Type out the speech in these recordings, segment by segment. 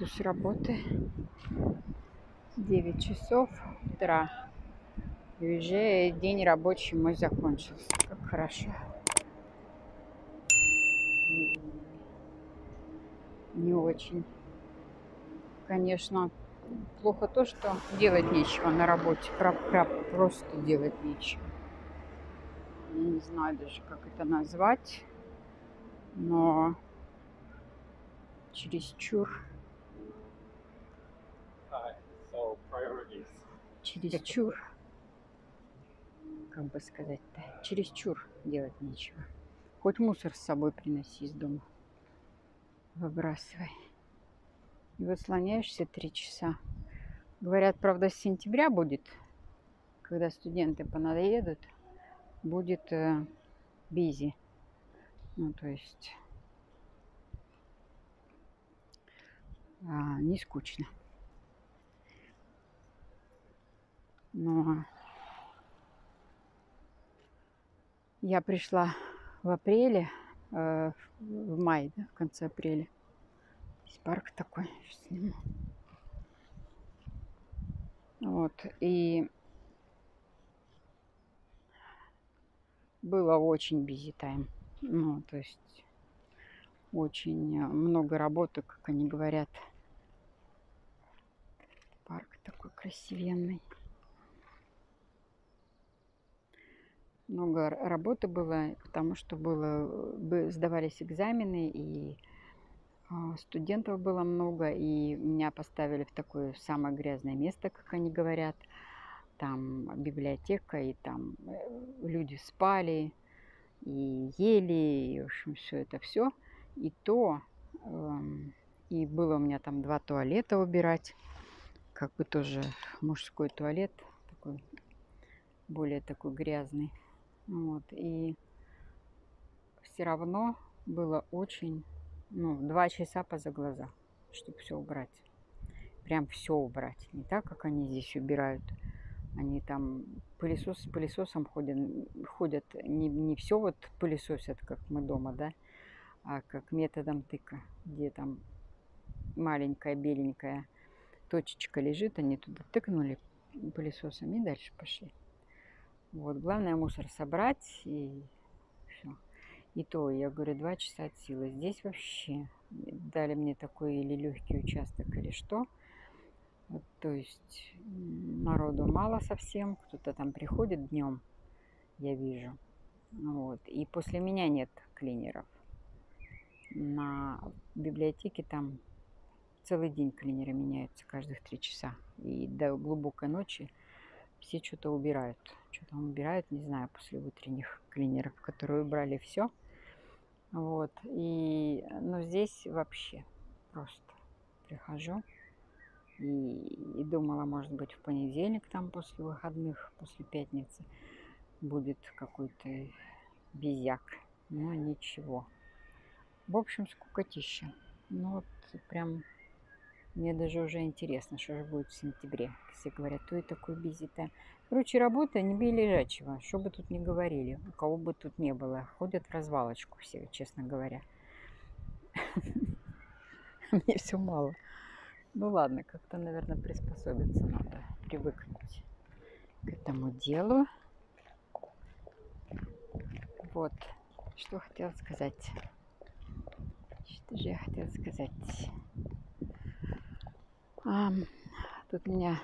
приеду с работы. 9 часов утра. И уже день рабочий мой закончился. Как хорошо. Не очень. Конечно, плохо то, что делать нечего на работе. Просто делать нечего. Я не знаю даже, как это назвать. Но чересчур. Чересчур. Как бы сказать-то? Чересчур делать нечего. Хоть мусор с собой приноси из дома. Выбрасывай. И вот слоняешься 3 часа. Говорят, правда, с сентября будет, когда студенты понадоедут, будет бизи. Ну, то есть не скучно. Но я пришла в апреле, в мае, да, в конце апреля. Здесь парк такой, сейчас сниму. Вот, и было очень busy time. Ну, то есть очень много работы, как они говорят. Парк такой красивенный. Много работы было, потому что сдавались экзамены, и студентов было много, и меня поставили в такое самое грязное место, как они говорят. Там библиотека, и там люди спали, и ели, и, в общем, все. И то, и было у меня там 2 туалета убирать, как бы тоже мужской туалет, такой, более такой грязный. Вот, и все равно было очень, 2 часа поза глаза, чтобы все убрать. Прям все убрать. Не так, как они здесь убирают. Они там с пылесосом ходят не все вот пылесосят, как мы дома, да, а как методом тыка, где там маленькая беленькая точечка лежит, они туда тыкнули пылесосом и дальше пошли. Вот, главное мусор собрать и все. И то, я говорю, 2 часа от силы. Здесь вообще дали мне такой или легкий участок, или что. Вот, то есть народу мало совсем. Кто-то там приходит днем, я вижу. Вот. И после меня нет клинеров. На библиотеке там целый день клинеры меняются каждых 3 часа. И до глубокой ночи все что-то убирают. Что там убирают, не знаю, после утренних клинеров, которые убрали все. Вот, но здесь вообще просто прихожу и думала, может быть, в понедельник, там после выходных, после пятницы будет какой-то безяк, но ничего. В общем, скукотища. Ну вот прям мне даже уже интересно, что же будет в сентябре. Все говорят, то и такой бизи-то. Короче, работа не бей лежачего, что бы тут ни говорили, у кого бы тут не было. Ходят в развалочку все, честно говоря. Мне все мало. Ну ладно, как-то, наверное, приспособиться надо, привыкнуть к этому делу. Вот, что хотела сказать. Что же я хотела сказать? Тут у меня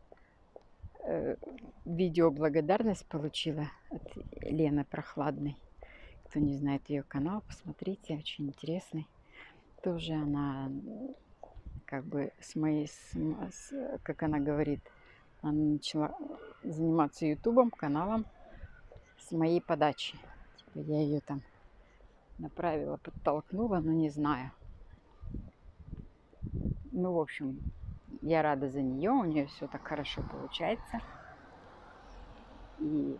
видео благодарность получила от Лены Прохладной. Кто не знает ее канал, посмотрите, очень интересный. Тоже она как бы как она говорит, она начала заниматься ютубом, каналом с моей подачи. Типа я ее там направила, подтолкнула, но не знаю. Ну, в общем, я рада за нее, у нее все так хорошо получается. И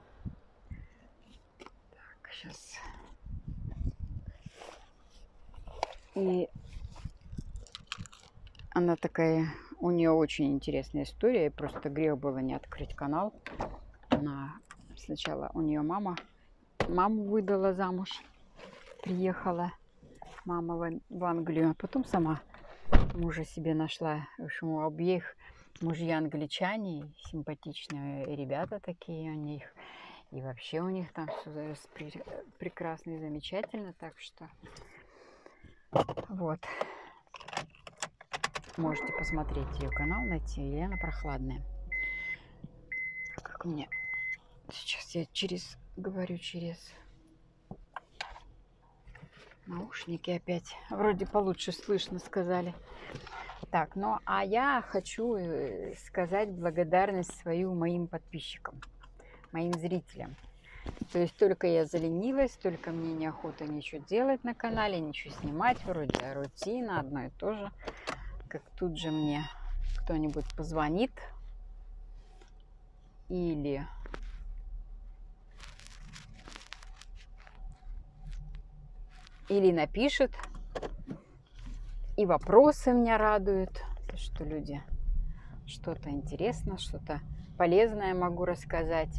так, сейчас. И она такая, у нее очень интересная история, и просто грех было не открыть канал. Она сначала, у нее маму выдала замуж, приехала мама в Англию, а потом сама Мужа себе нашла. В общем, у обеих мужья англичане, симпатичные ребята такие у них. И вообще у них там все прекрасно и замечательно. Так что вот. Можете посмотреть ее канал, найти. Елена Прохладная. Как мне... Сейчас я говорю через наушники опять. Вроде получше слышно, сказали. Так, ну а я хочу сказать благодарность свою моим подписчикам, моим зрителям. То есть только я заленилась, только мне неохота ничего делать на канале, ничего снимать, вроде рутина, одно и то же. Как тут же мне кто-нибудь позвонит или напишет, и вопросы меня радуют, что люди что-то интересно, что-то полезное могу рассказать.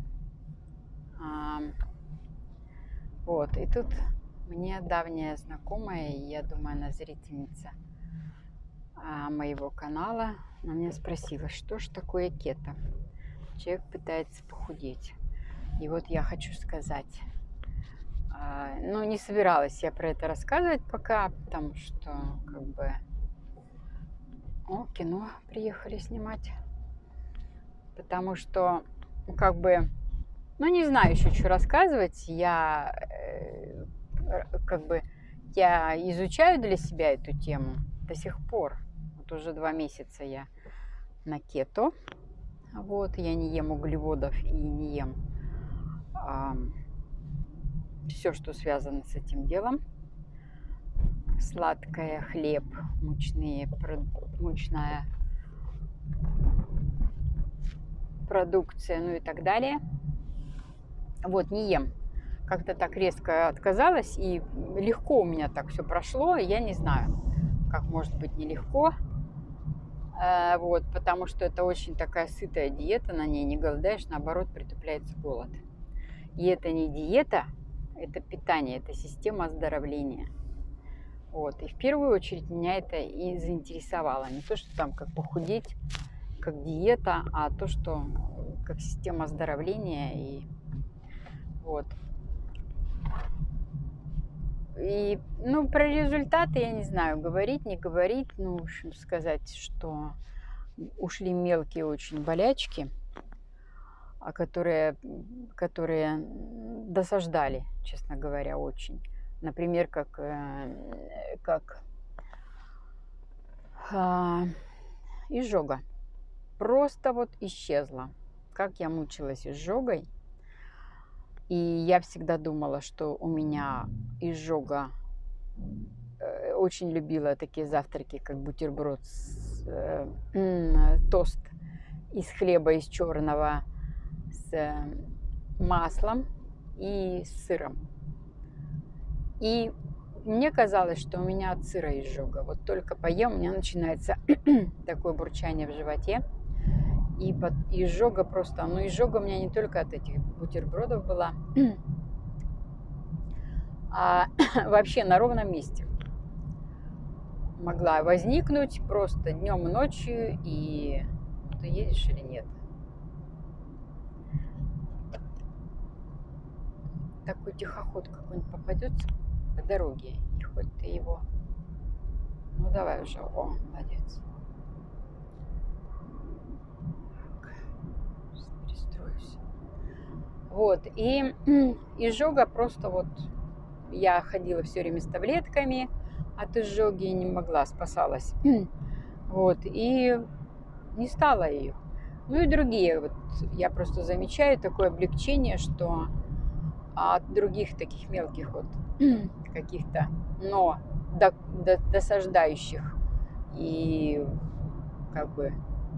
Вот, и тут мне давняя знакомая, я думаю, она зрительница моего канала, она меня спросила, что ж такое кето? Человек пытается похудеть. И вот я хочу сказать, ну, не собиралась я про это рассказывать пока, потому что, как бы, кино приехали снимать. Потому что, как бы, ну, не знаю еще, что рассказывать. Я, как бы, я изучаю для себя эту тему до сих пор. Вот уже 2 месяца я на кето. Вот, я не ем углеводов и не ем все, что связано с этим делом. Сладкое, хлеб, мучная продукция, ну и так далее. Вот, не ем. Как-то так резко отказалась, и легко у меня так все прошло. Я не знаю, как может быть нелегко. Вот, потому что это очень такая сытая диета, на ней не голодаешь, наоборот, притупляется голод. И это не диета, это питание, это система оздоровления. Вот, и в первую очередь меня это и заинтересовало. Не то, что там как похудеть, как диета, а то, что как система оздоровления. И вот. И, ну, про результаты я не знаю, говорить, не говорить. Ну, в общем, сказать, что ушли мелкие очень болячки, которые досаждали, честно говоря, очень. Например, как изжога. Просто вот исчезла. Как я мучилась изжогой. И я всегда думала, что у меня изжога. Очень любила такие завтраки, как бутерброд, тост из хлеба, из черного, с маслом и с сыром. И мне казалось, что у меня от сыра изжога. Вот только поем, у меня начинается такое бурчание в животе. И изжога просто... Ну, изжога у меня не только от этих бутербродов была, а вообще на ровном месте. Могла возникнуть просто днем и ночью, и ты едешь или нет. Такой тихоход какой-нибудь попадется по дороге, и хоть ты его... Ну, давай уже. О, молодец. Перестроюсь. Вот, и изжога просто вот... Я ходила все время с таблетками от изжоги, не могла, спасалась. Вот, и не стало ее. Ну и другие, вот я просто замечаю такое облегчение, что от других таких мелких вот каких-то, но досаждающих и как бы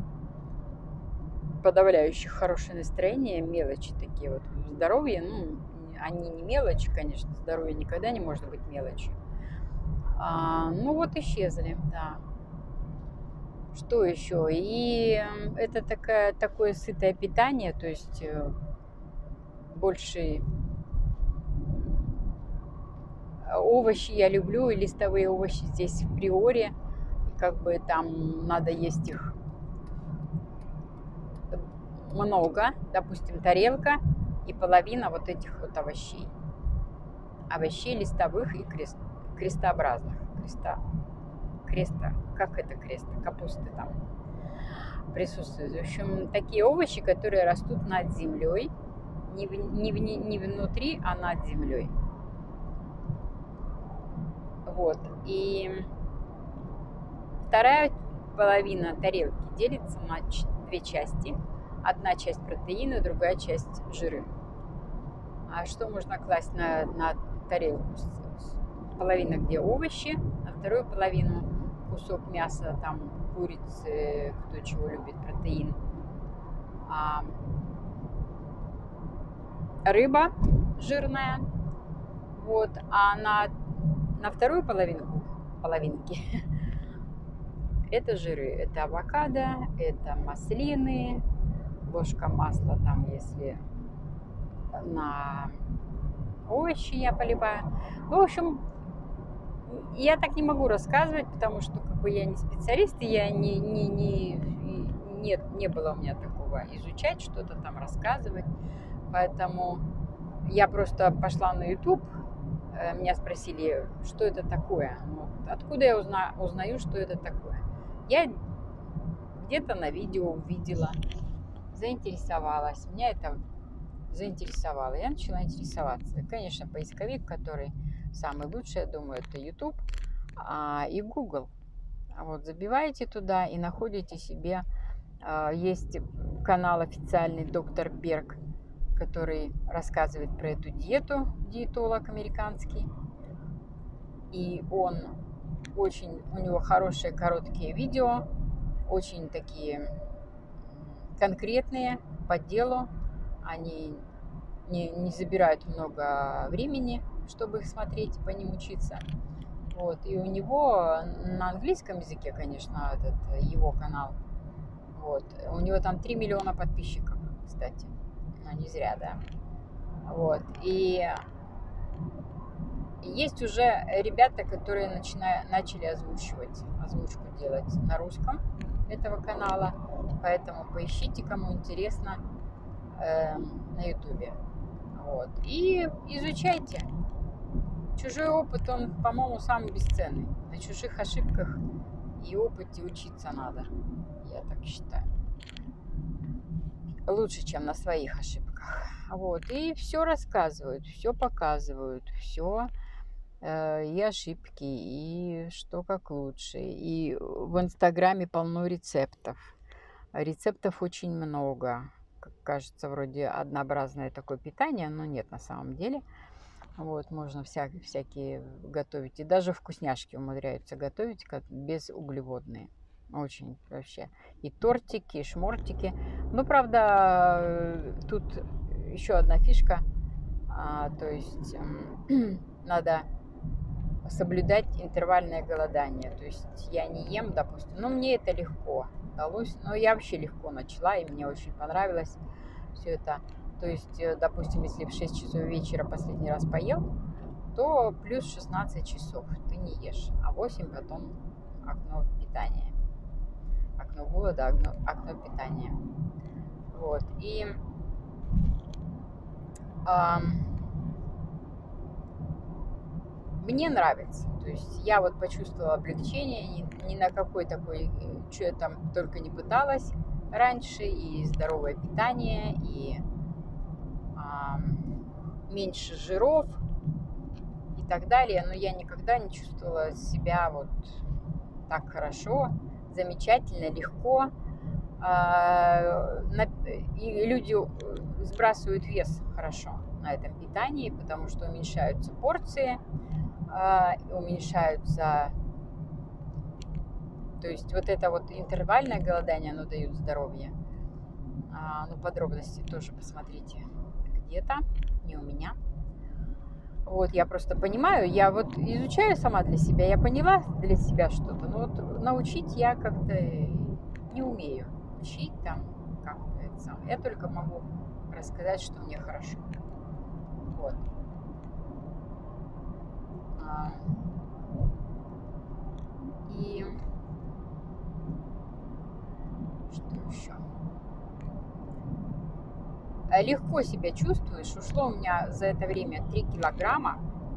подавляющих хорошее настроение, мелочи такие вот в здоровье, ну, они не мелочи, конечно, здоровье никогда не может быть мелочью. Ну вот исчезли, да. Что еще? И это такое сытое питание, то есть больше овощи я люблю, и листовые овощи здесь в Приоре. как бы там надо есть их много, допустим, тарелка и половина вот этих вот овощей. Овощей листовых и крестообразных. Как это креста? Капусты там присутствуют. В общем, такие овощи, которые растут над землей. Не внутри, а над землей. Вот. И вторая половина тарелки делится на две части. Одна часть протеина, другая часть жиры. А что можно класть на тарелку? Половина, где овощи, на вторую половину кусок мяса, там курицы, кто чего любит, протеин. Рыба жирная. Вот. А на вторую половинки это жиры. Это авокадо, это маслины, ложка масла там, если на овощи я поливаю. В общем, я так не могу рассказывать, потому что как бы я не специалист, и я не было у меня такого изучать, что-то там рассказывать. Поэтому я просто пошла на YouTube, меня спросили, что это такое. Вот. Откуда я узнаю, что это такое? Я где-то на видео увидела, заинтересовалась. Меня это заинтересовало. Я начала интересоваться. И, конечно, поисковик, который самый лучший, я думаю, это YouTube и Google. Вот, забиваете туда и находите себе. Есть канал официальный доктор Берг, который рассказывает про эту диету, диетолог американский. И у него хорошие короткие видео, очень такие конкретные, по делу. Они не забирают много времени, чтобы их смотреть, по ним учиться. Вот. И у него на английском языке, конечно, его канал. Вот. У него там 3 миллиона подписчиков, кстати. Ну, не зря, да. Вот. И есть уже ребята, которые начали озвучку делать на русском этого канала. Поэтому поищите, кому интересно, на ютубе. Вот. И изучайте. Чужой опыт, он, по-моему, самый бесценный. На чужих ошибках и опыте учиться надо. Я так считаю. Лучше, чем на своих ошибках. Вот. И все рассказывают, все показывают, все и ошибки, и что как лучше. И в Инстаграме полно рецептов. Рецептов очень много. Как кажется, вроде однообразное такое питание, но нет на самом деле. Вот, можно всякие готовить. И даже вкусняшки умудряются готовить, как безуглеводные. Очень вообще. И тортики, и шмортики. Ну, правда, тут еще одна фишка. То есть надо соблюдать интервальное голодание. То есть я не ем, допустим. Ну, мне это легко удалось. Но я вообще легко начала, и мне очень понравилось все это. То есть, допустим, если в 6 часов вечера последний раз поел, то плюс 16 часов ты не ешь, а 8 потом окно питания. Окно голода, окно питания. Вот. И мне нравится. То есть я вот почувствовала облегчение, ни на какой такой, что я там только не пыталась раньше, и здоровое питание, и меньше жиров и так далее, но я никогда не чувствовала себя вот так хорошо, замечательно, легко. И люди сбрасывают вес хорошо на этом питании, потому что уменьшаются порции, уменьшаются... То есть вот это вот интервальное голодание, оно дает здоровье. Ну, подробности тоже посмотрите где-то, не у меня. Вот, я просто понимаю, я вот изучаю сама для себя, я поняла для себя что-то, но вот научить я как-то не умею. Учить там как-то это самое. Я только могу рассказать, что мне хорошо. Вот. И легко себя чувствуешь. Ушло у меня за это время 3 килограмма.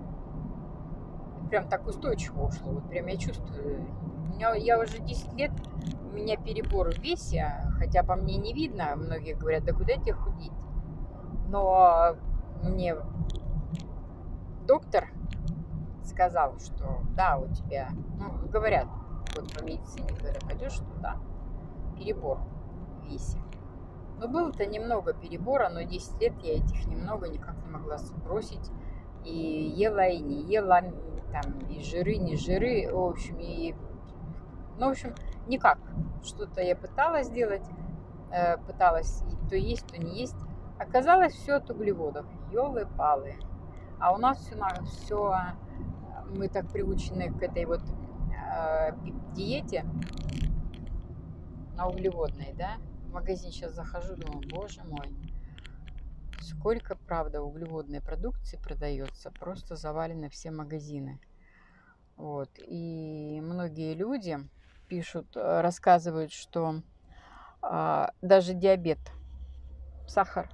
Прям так устойчиво ушло. Вот прям я чувствую. Я уже 10 лет, у меня перебор в весе, хотя по мне не видно. Многие говорят, да куда тебе худеть? Но мне доктор сказал, что да, у тебя, ну, говорят, вот по медицине, когда пойдешь туда, перебор в весе. Но было-то немного перебора, но 10 лет я этих немного никак не могла сбросить. И ела, и не ела, там, и жиры, не жиры, в общем, ну, в общем, никак. Что-то я пыталась сделать, пыталась то есть, то не есть. Оказалось, все от углеводов. Ёлы-палы. А у нас все мы так приучены к этой вот диете на углеводной, да? В магазин сейчас захожу, думаю, боже мой, сколько, правда, углеводной продукции продается, просто завалены все магазины. Вот. И многие люди пишут, рассказывают, что даже диабет, сахар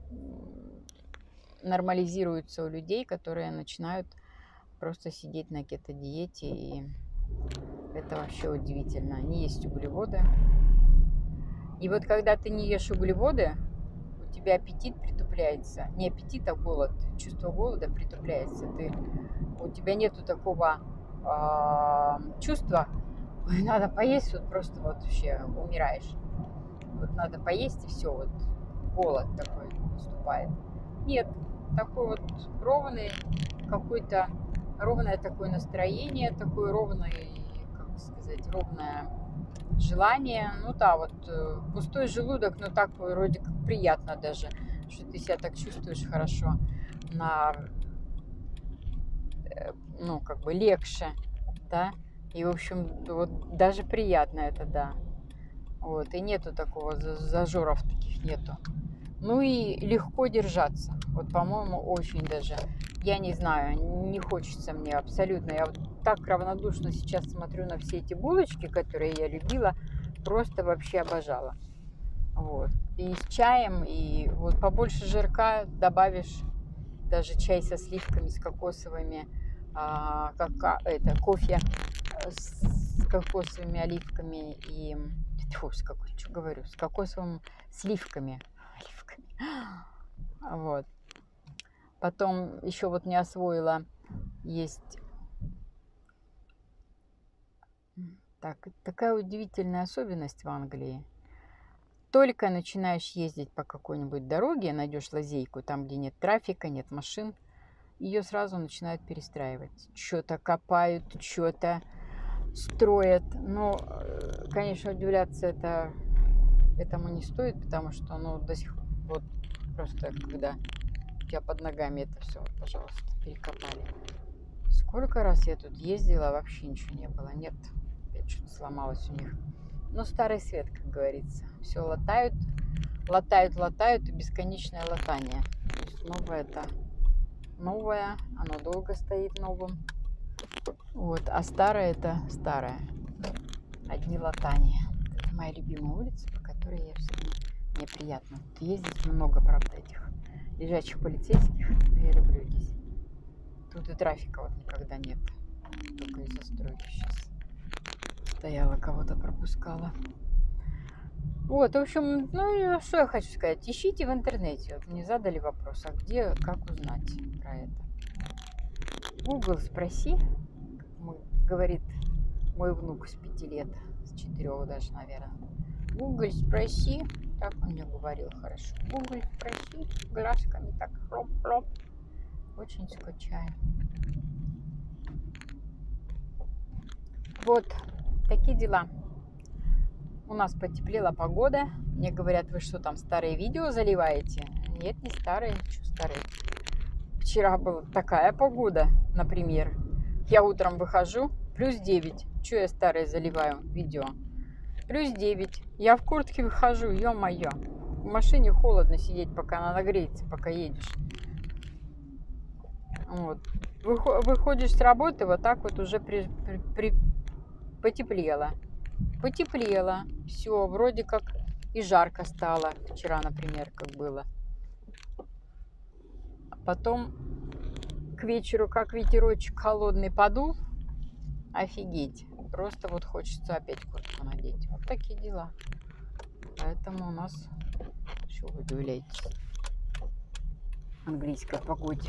нормализируется у людей, которые начинают просто сидеть на кето-диете, и это вообще удивительно. Они есть углеводы. И вот когда ты не ешь углеводы, у тебя аппетит притупляется. Не аппетит, а голод. Чувство голода притупляется. У тебя нету такого чувства, ой, надо поесть, вот просто вот вообще умираешь. Вот надо поесть, и все, вот голод такой наступает. Нет, такой вот ровный какой-то, ровное такое настроение, такое ровное, как сказать, ровное желание. Ну да, вот пустой желудок, но так вроде как приятно даже, что ты себя так чувствуешь хорошо, ну как бы легче, да. И в общем вот даже приятно это, да. Вот, и нету такого, зажоров таких нету. Ну и легко держаться. Вот, по-моему, очень даже. Я не знаю, не хочется мне абсолютно. Я вот так равнодушно сейчас смотрю на все эти булочки, которые я любила. Просто вообще обожала. Вот. И с чаем, и вот побольше жирка добавишь. Даже чай со сливками, с кокосовыми, кофе с кокосовыми оливками и... Фу, что говорю? С кокосовыми сливками. Вот. Потом еще вот не освоила, есть такая удивительная особенность в Англии. Только начинаешь ездить по какой-нибудь дороге, найдешь лазейку, там, где нет трафика, нет машин, ее сразу начинают перестраивать. Что-то копают, что-то строят. Но, конечно, удивляться этому не стоит, потому что, ну, до сих пор, вот просто когда у тебя под ногами это все, пожалуйста, перекопали. Сколько раз я тут ездила, вообще ничего не было. Нет, опять что-то сломалось у них. Ну, старый свет, как говорится. Все латают, и бесконечное латание. То есть новое, оно долго стоит новым. Вот, а старое это старое. Одни латания. Это моя любимая улица, по которой я всегда... Мне приятно. Тут ездить много, правда, этих лежачих полицейских. Но я люблю здесь. Тут и трафика вот никогда нет. Только из застройки сейчас. Стояла, кого-то пропускала. Вот, в общем, ну, что я хочу сказать. Ищите в интернете. Вот мне задали вопрос, а где, как узнать про это. Google спроси, говорит мой внук с 5 лет, с 4 даже, наверное. Google спроси, так он мне говорил хорошо. Google спроси, глазками так хлоп-хлоп. Очень скучаю. Вот, такие дела. У нас потеплела погода. Мне говорят, вы что там, старые видео заливаете? Нет, не старые, что старые. Вчера была такая погода, например. Я утром выхожу, плюс 9. Что я старые заливаю видео? Плюс 9. Я в куртке выхожу, ё-моё. В машине холодно сидеть, пока она нагреется, пока едешь. Вот. Выходишь с работы, вот так вот уже потеплело. Потеплело. Все, вроде как и жарко стало. Вчера, например, как было. Потом к вечеру, как ветерочек холодный подул, офигеть. Просто вот хочется опять куртку надеть. Вот такие дела. Поэтому у нас... Что вы удивляетесь? Английской погоде.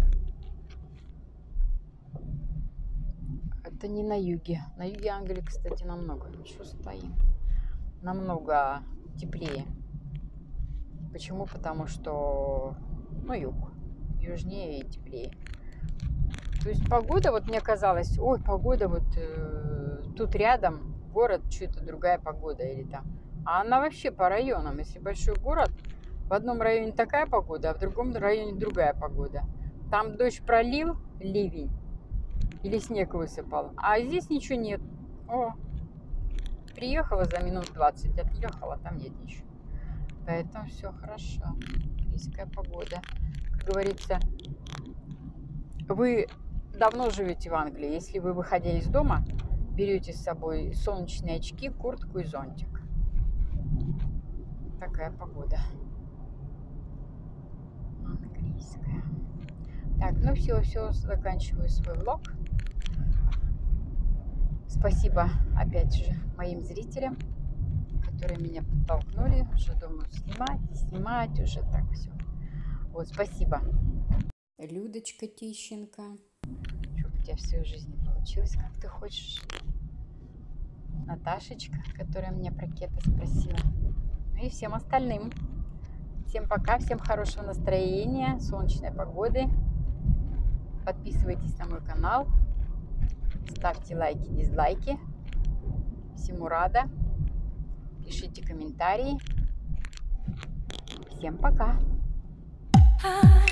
Это не на юге. На юге Англии, кстати, намного. Что стоим? Намного теплее. Почему? Потому что, ну, юг. Южнее и теплее. То есть погода, вот мне казалось, ой, погода вот тут рядом, город, что-то другая погода или там. А она вообще по районам. Если большой город, в одном районе такая погода, а в другом районе другая погода. Там дождь пролил, ливень, или снег высыпал, а здесь ничего нет. О, приехала за минут 20, отъехала, там нет ничего. Поэтому все хорошо. Английская погода. Как говорится, вы давно живете в Англии. Если вы, выходя из дома, берете с собой солнечные очки, куртку и зонтик. Такая погода. Английская. Так, ну все, заканчиваю свой влог. Спасибо, опять же, моим зрителям, которые меня подтолкнули. Уже думаю, снимать, уже так все. Вот, спасибо. Людочка Тищенко. Чтобы у тебя всю жизнь получилось, как ты хочешь. Наташечка, которая меня про кето спросила. Ну и всем остальным. Всем пока, всем хорошего настроения, солнечной погоды. Подписывайтесь на мой канал. Ставьте лайки, дизлайки. Всему рада. Пишите комментарии. Всем пока.